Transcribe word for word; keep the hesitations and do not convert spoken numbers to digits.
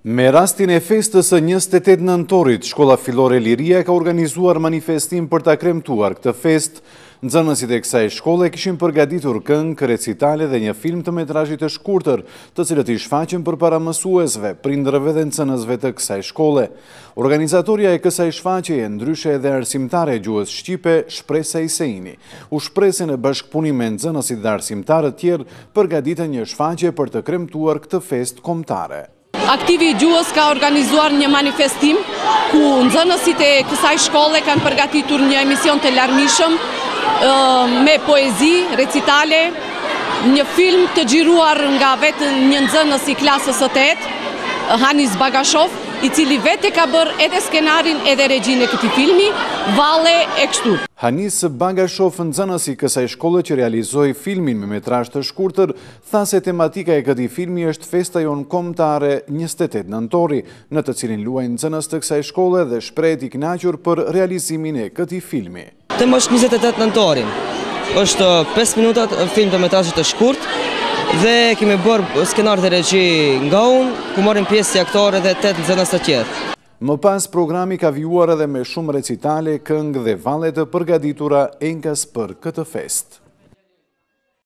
Me rastin e festës së njëzet e tetë nëntorit, Shkolla Fillore Liria ka organizuar manifestim për ta kremtuar këtë festë. Nxënësit e kësaj shkolle kishin përgatitur këngë, recitale dhe një film të metrazhit të shkurtër, të cilët i shfaqen përpara mësuesve, prindërve dhe nxënësve të kësaj shkolle. Organizatoria e kësaj shfaqjeje, ndryshe edhe arsimtare e gjuhës shqipe, Shpresa Iseini, u shprese në bashkëpunim me nxënësit dhe arsimtarët tjerë përgatitën një shfaqje për të kremtuar këtë festë kombëtare. Aktivi i gjuhës ka organizuar një manifestim ku nxënësit e kësaj shkolle kanë përgatitur një emision të larmishëm me poezi, recitale, një film të xhiruar nga vetë një nxënës i klasës së tetë, Hanis Bagashov, i cili vetë ka bërë edhe skenarin edhe regjinë e këtij filmi, valle e kështu. Hanis Bagashov, nxënës i kësaj shkolle që realizoi filmin me metrazh të shkurtër, tha se tematika e këtij filmi është festa jon kombëtare njëzet e tetë nëntori, në të cilin luajnë nxënës të kësaj shkolle dhe shprehet i kënaqur për realizimin e këtij filmi. Tema është njëzet e tetë nëntori. Është pesë minuta film të metrazhit të shkurtë dhe kemi bërë skenar dhe regji nga unë, ku marrin pjesë si aktorë dhe tetë nxënës të tjerë. Më pas, programi ka vjuar edhe me shumë recitale, këngë dhe valle të përgatitura enkas për këtë festë.